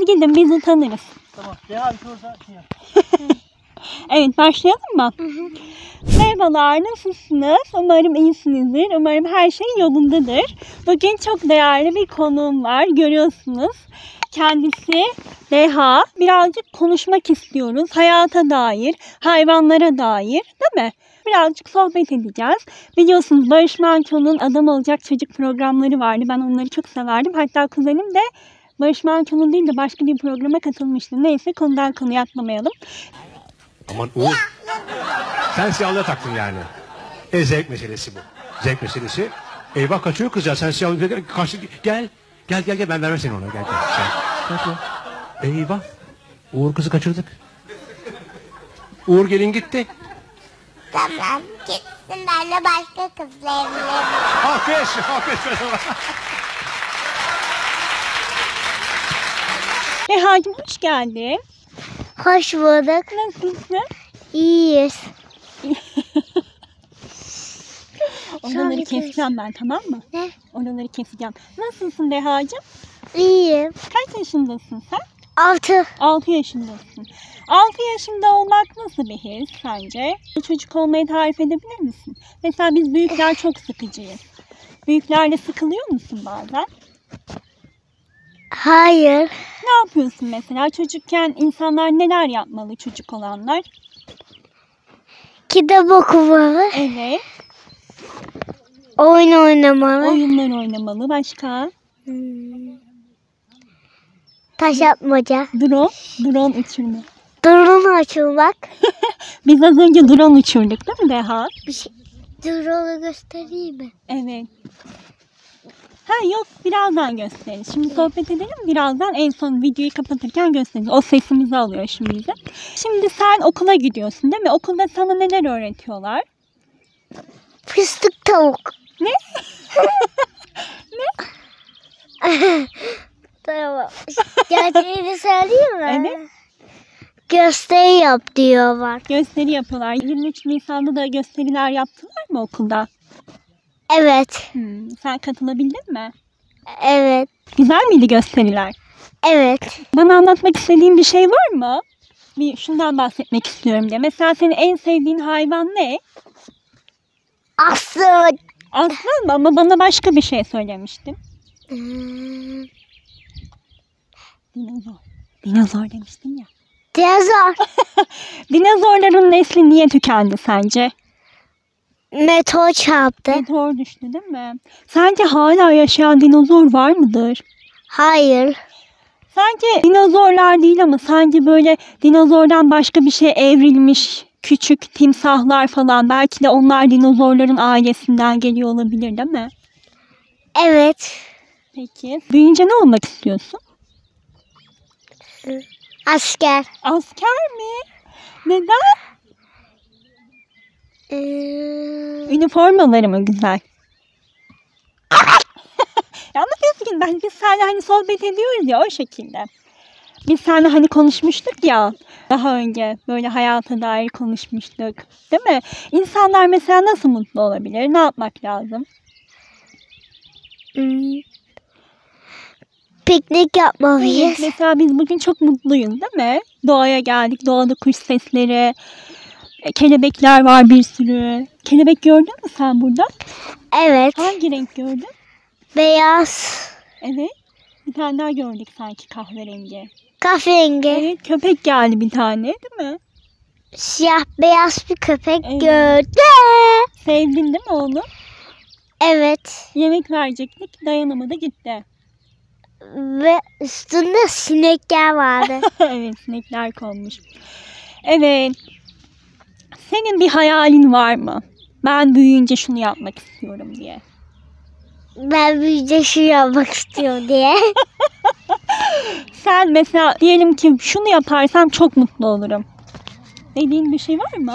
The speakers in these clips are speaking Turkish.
gidin biz utanırız. Tamam. Deha bir soru şey yap. Evet, başlayalım mı? Merhabalar, nasılsınız? Umarım iyisinizdir. Umarım her şey yolundadır. Bugün çok değerli bir konuğum var. Görüyorsunuz. Kendisi Deha. Birazcık konuşmak istiyoruz. Hayata dair, hayvanlara dair, değil mi? Birazcık sohbet edeceğiz. Biliyorsunuz Barış Manço'nun Adam Olacak Çocuk programları vardı. Ben onları çok severdim. Hatta kuzenim de Barış Manço'nun değil de başka bir programa katılmıştı. Neyse konudan konuya atlamayalım. Aman Uğur. Sen siyahlığa taktın yani. Zevk meselesi bu. Zevk meselesi. Eyvah kaçıyor kız ya. Sen siyahlığa karşı gel. Gel ben vermem seni ona. Gel. Eyvah. Uğur kızı kaçırdık. Uğur gelin gitti. Tamam gitsin benle başka kızla evlenelim. Alkış. Deha'cığım hoş geldin. Hoş bulduk. Nasılsın? İyiyiz. Oraları keseceğim ben, tamam mı? Ne? Oraları keseceğim. Nasılsın Deha'cığım? İyiyim. Kaç yaşındasın sen? 6. 6 yaşındasın. 6 yaşında olmak nasıl bir his sence? Çocuk olmayı tarif edebilir misin? Mesela biz büyükler çok sıkıcıyız. Büyüklerle sıkılıyor musun bazen? Hayır. Ne yapıyorsun mesela? Çocukken insanlar neler yapmalı, çocuk olanlar? Kitap okumalı. Evet. Oyun oynamalı. Oyunlar oynamalı. Başka? Taş atmaca. Drone uçurma. Drone açılmak. Biz az önce drone uçurduk değil mi Deha? Bir şey. Drone'u göstereyim mi? Evet. Ha yok, birazdan gösteririz. Şimdi sohbet edelim, birazdan en son videoyu kapatırken gösteririz. O sesimizi alıyor şimdi bize. Şimdi sen okula gidiyorsun değil mi? Okulda sana neler öğretiyorlar? Fıstık tavuk. Ne? Tamam. Gerçeğini söyleyeyim mi? Evet. Gösteri yap diyorlar. Gösteri yapıyorlar. 23 Nisan'da da gösteriler yaptılar mı okulda? Evet. Sen katılabildin mi? Evet. Güzel miydi gösteriler? Evet. Bana anlatmak istediğin bir şey var mı? Bir şundan bahsetmek istiyorum diye. Mesela senin en sevdiğin hayvan ne? Aslan. Aslan mı? Ama bana başka bir şey söylemiştin. Dinozor demiştin ya. Dinozor. Dinozorların nesli niye tükendi sence? Meteor çarptı. Meteor düştü değil mi? Sence hala yaşayan dinozor var mıdır? Hayır. Sence dinozorlar değil ama sence böyle dinozordan başka bir şey evrilmiş küçük timsahlar falan, belki de onlar dinozorların ailesinden geliyor olabilir değil mi? Evet. Peki. Büyüyünce ne olmak istiyorsun? Asker. Asker mi? Neden? Üniformaları mı güzel? Yalnız üzgün, biz seninle hani sohbet ediyoruz ya, o şekilde. Biz seninle hani konuşmuştuk ya daha önce, böyle hayata dair konuşmuştuk değil mi? İnsanlar mesela nasıl mutlu olabilir? Ne yapmak lazım? Piknik yapmalıyız. Evet, mesela biz bugün çok mutluyuz değil mi? Doğaya geldik, doğada kuş sesleri, kelebekler var bir sürü. Kelebek gördün mü sen burada? Evet. Hangi renk gördün? Beyaz. Evet. Bir tane daha gördük sanki, kahverengi. Kahverengi. Evet, köpek geldi bir tane değil mi? Siyah beyaz bir köpek Evet. gördüm. Sevdin değil mi onu? Evet. Yemek verecektik, dayanamadı gitti. Ve üstünde sinekler vardı. Evet, sinekler konmuş. Evet. Senin bir hayalin var mı? Ben büyüyünce şunu yapmak istiyorum diye. Ben büyüyünce şu yapmak istiyorum diye. Sen mesela diyelim ki şunu yaparsam çok mutlu olurum dediğin bir şey var mı?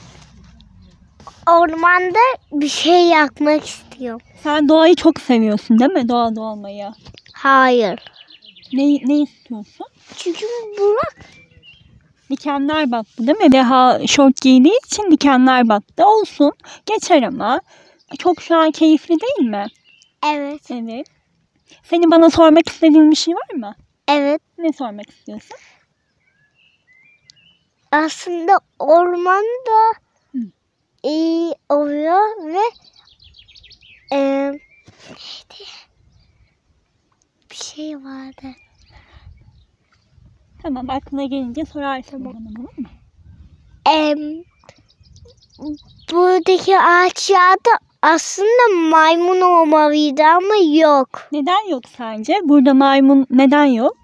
Ormanda bir şey yapmak istiyorum. Sen doğayı çok seviyorsun değil mi? Doğada olmayı. Hayır. Ne istiyorsun? Çünkü Burak. Dikenler battı değil mi? Deha şort giydiği için dikenler battı. Olsun. Geçer ama. Çok şu an keyifli değil mi? Evet. Evet. Senin bana sormak istediğin bir şey var mı? Evet. Ne sormak istiyorsun? Aslında ormanda Hı. iyi oluyor ve neydi? Bir şey vardı. Tamam, aklına gelince sorarsın bana, olur mu? Buradaki ağaçlarda aslında maymun olmalıydı ama yok. Neden yok sence? Burada maymun neden yok?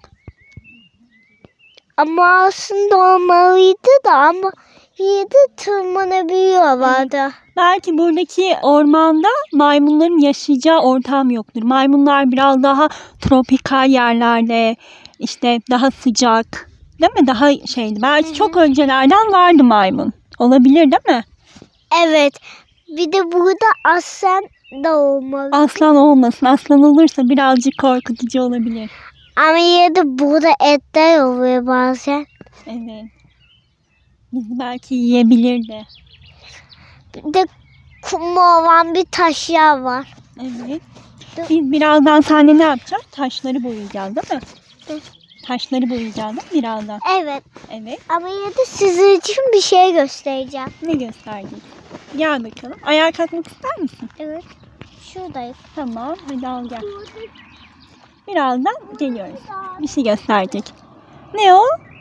Ama aslında olmalıydı da ama yine de tırmanabiliyorlardı. Belki buradaki ormanda maymunların yaşayacağı ortam yoktur. Maymunlar biraz daha tropikal yerlerde, işte daha sıcak, değil mi? Daha şeydi. Belki çok öncelerden vardı maymun. Olabilir değil mi? Evet. Bir de burada aslan da olmalı. Aslan olmasın. Aslan olursa birazcık korkutucu olabilir. Ama yine de burada etler oluyor bazen. Evet. Bizi belki yiyebilirdi. Bir de kum olan bir taşlar var. Evet. Biz birazdan seninle ne yapacağız? Taşları boyayacağız değil mi? Evet. Taşları boyayacağız değil mi birazdan? Evet. Evet. Ama yine de sizin için bir şey göstereceğim. Ne gösterdik? Gel bakalım. Ayağa kalkmak ister misin? Evet. Şuradayız. Tamam. Hadi al gel. Birazdan geliyoruz. Bir şey gösterecek. Ne o?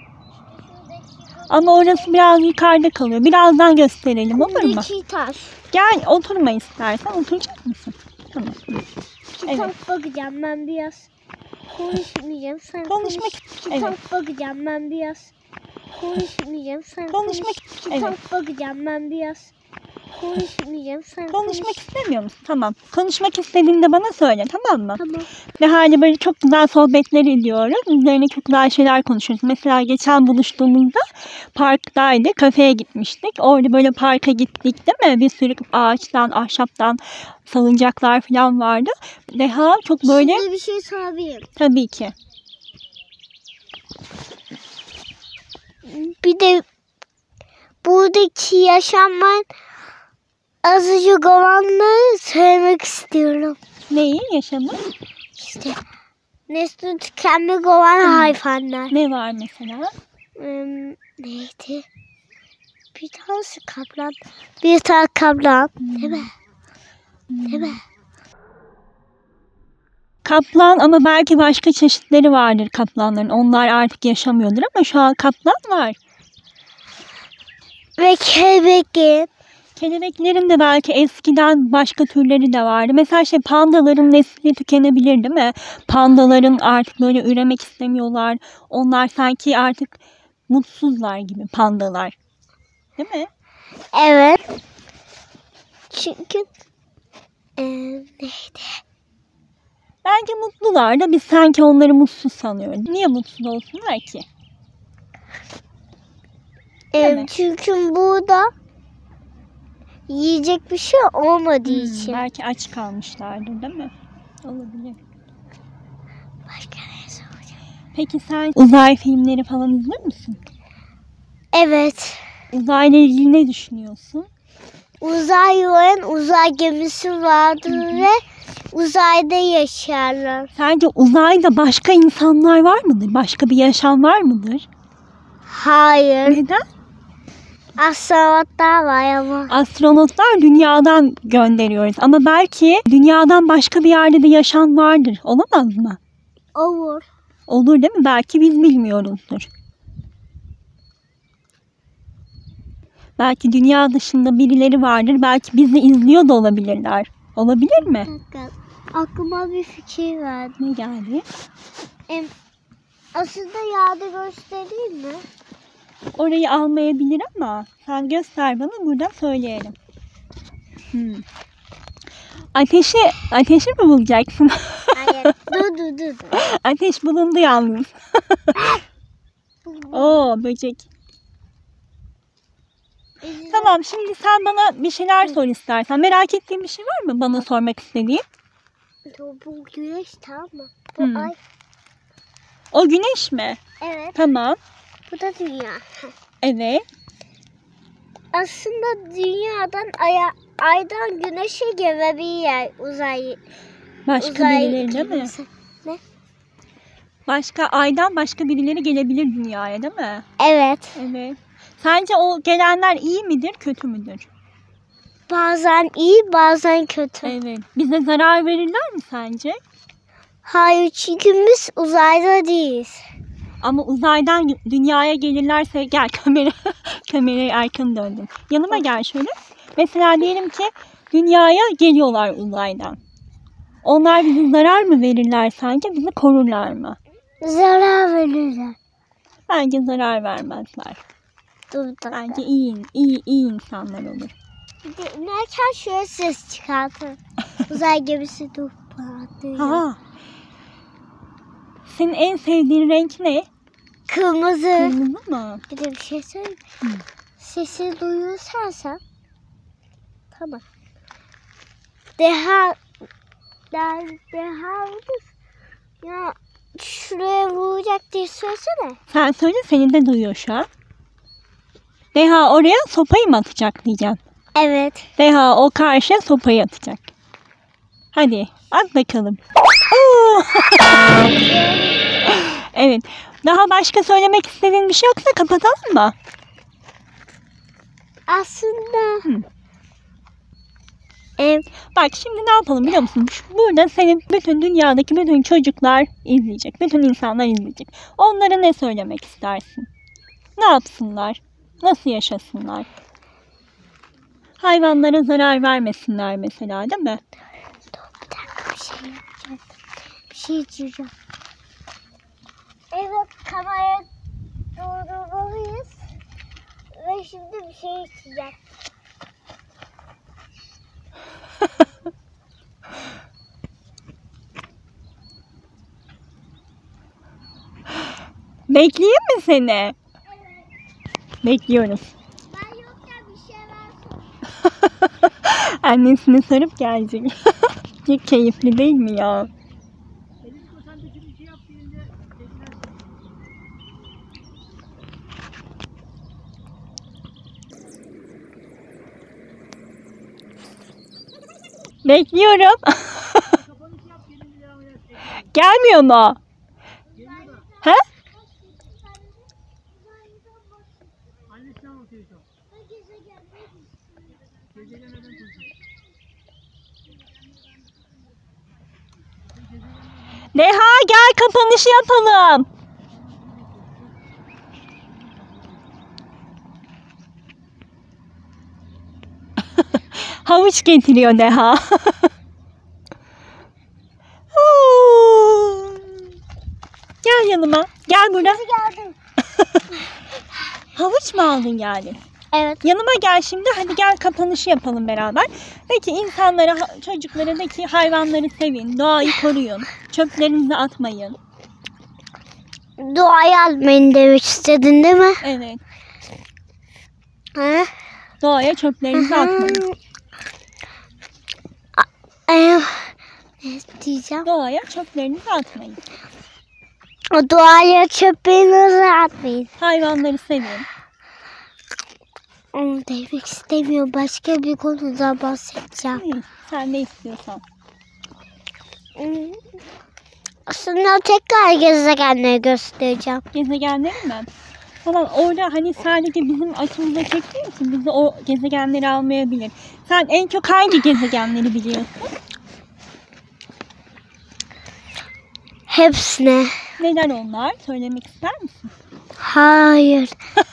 Ama orası biraz yukarıda kalıyor. Birazdan gösterelim, olur mu? İki taş. Gel oturma istersen. Oturacak mısın? Tamam. Evet. Kitap bakacağım ben biraz. Konuşmayacağım. Sen Konuşmak. konuş. Evet. Kitap bakacağım ben biraz. Konuşmayacağım. Sen Konuşmak. konuş. Kitap bakacağım ben biraz. Konuşmayacağım. Sen Konuşmak istemiyor musun? Tamam. Konuşmak istediğinde bana söyle, tamam mı? Tamam. Ve hali böyle çok güzel sohbetler ediyoruz. Üzerine çok güzel şeyler konuşuyoruz. Mesela geçen buluştuğumuzda parktaydı. Kafeye gitmiştik. Orada böyle parka gittik değil mi? Bir sürü ağaçtan, ahşaptan salıncaklar falan vardı. Deha çok böyle... Şimdi bir şey sorabilirim. Tabii ki. Bir de buradaki yaşamın azıcık olanları söylemek istiyorum. Neyi? Yaşamı? İşte nesli tükenmek olan hayvanlar. Ne var mesela? Neydi? Bir tanesi kaplan. Bir tane kaplan. Değil mi? Değil mi? Kaplan, ama belki başka çeşitleri vardır kaplanların. Onlar artık yaşamıyordur ama şu an kaplan var. Ve kelebek. Kelebeklerin de belki eskiden başka türleri de vardı. Mesela pandaların nesli tükenebilir değil mi? Pandaların artık böyle üremek istemiyorlar. Onlar sanki artık mutsuzlar gibi pandalar. Değil mi? Evet. Çünkü neydi? Bence mutlular da biz sanki onları mutsuz sanıyoruz. Niye mutsuz olsunlar ki? Değil mi? Çünkü burada yiyecek bir şey olmadığı için. Belki aç kalmışlardır değil mi? Olabilir. Başka ne soracağım? Peki sen uzay filmleri falan izler misin? Evet. Uzayla ilgili ne düşünüyorsun? Uzay gemisi vardır ve uzayda yaşarlar. Sence uzayda başka insanlar var mıdır? Başka bir yaşam var mıdır? Hayır. Neden? Astronotlar var ama. Astronotlar dünyadan gönderiyoruz. Ama belki dünyadan başka bir yerde de yaşam vardır. Olamaz mı? Olur. Olur değil mi? Belki biz bilmiyoruzdur. Belki dünya dışında birileri vardır. Belki bizi izliyor da olabilirler. Olabilir mi? Aklıma bir fikir verdi. Ne geldi? Aslında yağda göstereyim mi? Orayı almayabilir ama sen göster bana, burada söyleyelim. Ateşi mi bulacaksın? Hayır. Dur. Ateş bulundu yalnız. Oo, böcek. Tamam, şimdi sen bana bir şeyler sor istersen. Merak ettiğin bir şey var mı bana sormak istediğin? Bu güneş, tamam mı? Bu ay. O güneş mi? Evet. Tamam. Bu da dünya. Evet. Aslında dünyadan aydan güneşe gelebilir uzay. Başka birileri değil mi? Ne? Başka aydan başka birileri gelebilir dünyaya, değil mi? Evet. Evet. Sence o gelenler iyi midir, kötü müdür? Bazen iyi, bazen kötü. Evet. Bize zarar verirler mi sence? Hayır, çünkü biz uzayda değiliz. Ama uzaydan dünyaya gelirlerse gel kamerayı erken döndüm. Yanıma gel şöyle. Mesela diyelim ki dünyaya geliyorlar uzaydan. Onlar bize zarar mı verirler sence? Bizi korurlar mı? Zarar verirler. Bence zarar vermezler. Dur. Bence iyi insanlar olur. Bir de inerken şöyle ses çıkartır. Uzay gemisi patlıyor. Ha. Senin en sevdiğin renk ne? Kırmızı. Kırmızı mı? Bir de bir şey söyleyeyim. Sesi duyuyorsan sen. Tamam. Deha ya şuraya vuracak diye söylesene. Sen söyle, seni de duyuyor şu an. Deha oraya sopayı mı atacak diyeceğim. Evet. Deha o karşıya sopayı atacak. Hadi at bakalım. Oo! Evet. Daha başka söylemek istediğin bir şey yoksa kapatalım mı? Aslında Bak şimdi ne yapalım biliyor musun? Burada senin bütün dünyadaki bütün çocuklar izleyecek. Bütün insanlar izleyecek. Onlara ne söylemek istersin? Ne yapsınlar? Nasıl yaşasınlar? Hayvanlara zarar vermesinler mesela, değil mi? bir şey yapacağım. Bir şey diyeceğim. Evet, kameraya durdurmalıyız. Ve şimdi bir şey içeceğim. Bekleyeyim mi seni? Bekliyoruz. Ben yokken bir şey versin. Annesini sarıp gelecek. Çok keyifli değil mi ya? Bekliyorum. Gelmiyor mu? He? Deha gel kapanışı yapalım. Havuç getiriyor Deha. Gel yanıma. Gel buraya. Geldim. Havuç mu aldın geldin? Evet. Yanıma gel şimdi. Hadi gel kapanışı yapalım beraber. Peki insanlara, çocuklara de ki hayvanları sevin. Doğayı koruyun. Çöplerinizi atmayın. Duayı almayın demek istedin değil mi? Evet. Ha? Doğaya çöplerinizi atmayın. Ne diyeceğim? Doğaya çöplerinizi atmayın. O duaya çöplerinizi atmayın. Hayvanları sevin. Onu demek istemiyorum. Başka bir konuda bahsedeceğim. İyi, sen ne istiyorsan. Aslında tekrar gezegenleri göstereceğim. Gezegenleri mi? Tamam, orada hani sadece bizim açımıza çektiği için bizi o gezegenleri almayabilir. Sen en çok hangi gezegenleri biliyorsun? Hepsine. Neler onlar? Söylemek ister misin? Hayır.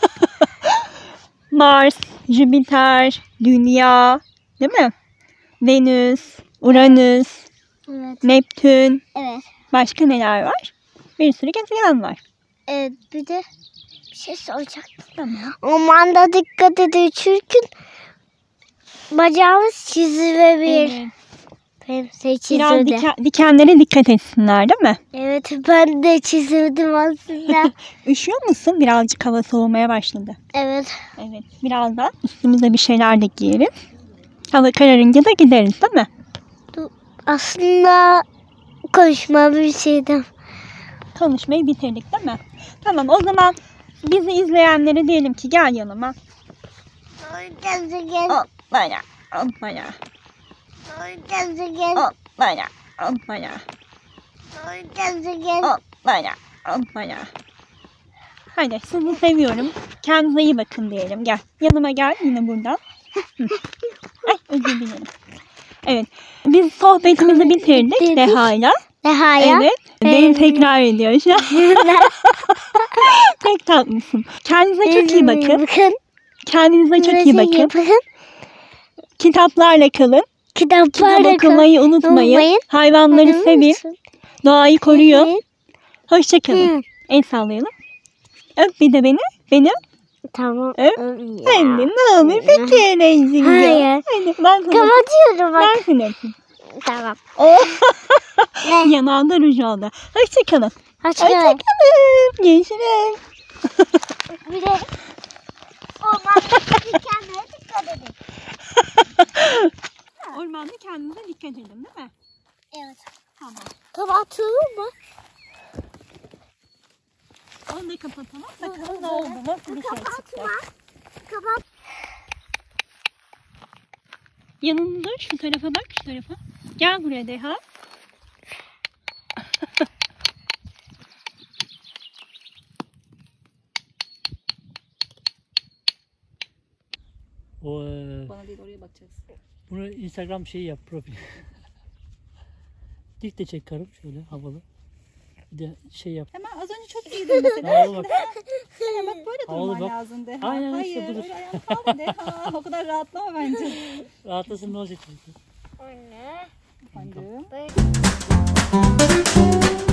Mars, Jüpiter, Dünya, değil mi? Venüs, Uranüs, Evet. Neptün. Evet. Başka neler var? Bir sürü gezegen var. Evet, bir de bir şey soracaktım. Tamam. Ormanda dikkat edin çünkü bacağımız çizilebilir. Evet. Benim de Biraz çizildi. dikenlere dikkat etsinler, değil mi? Evet, ben de çizildim aslında. Üşüyor musun? Birazcık hava soğumaya başladı. Evet. Evet. Birazdan üstümüze bir şeyler de giyeriz. Hava kararınca da gideriz, değil mi? Aslında konuşmam bir şeydim. Konuşmayı bitirdik, değil mi? Tamam, o zaman bizi izleyenlere diyelim ki gel yanıma. Gezegen. Hoppala, hoppala, Gezegen. hoppala, hoppala, Gezegen. hoppala, Hoppala. Hoppala. Hadi sizi seviyorum. Kendinize iyi bakın diyelim. Gel. Yanıma gel yine buradan. Ay özür dilerim. Evet. Biz sohbetimizi bitirdik Deha'yla. Deha'ya. Evet. Beni tekrar ediyor şu an. Pek tatlısın. Kendinize çok iyi bakın. Kendinize çok iyi bakın. Kitaplarla kalın. Kitap Kitaplarla okumayı unutmayın. Hayvanları sevin. Doğayı koruyun. Hoşça kalın. El sallayalım. Öp bir de beni. Beni Tamam. öp. Sen de ne olur peki Neyciğim. Hayır. Hadi ben sana Kapatıyorum bak. ben seni öpeyim. Tamam. Yanağında ruj oldu. Hoşça kalın. Hoşça Hoşça kalın. kalın. Görüşürüz. Bir de ormanda kendine dikkat edin. Ormanda kendinize dikkat edin değil mi? Evet. Tamam. Kapatalım mı? Onu da kapatalım. Bakalım ne oldu. Nasıl bir şey çıktı. Kapat. Yanında şu tarafa bak, şu tarafa. Gel buraya Deha. O Bana değil oraya bakacağız. bunu Instagram şeyi yap profil. Dik de çek karım şöyle havalı. Bir de şey yap. Hemen az önce çok iyiydin mesela. Havalı bak. Hemen bak böyle Havalı durman bak. lazım de. Aynen Hayır, işte budur. öyle ayağını kaldır de. Ha, o kadar rahatlama bence. Rahatlasın ne olacak? Anne. Efendim. Böyle.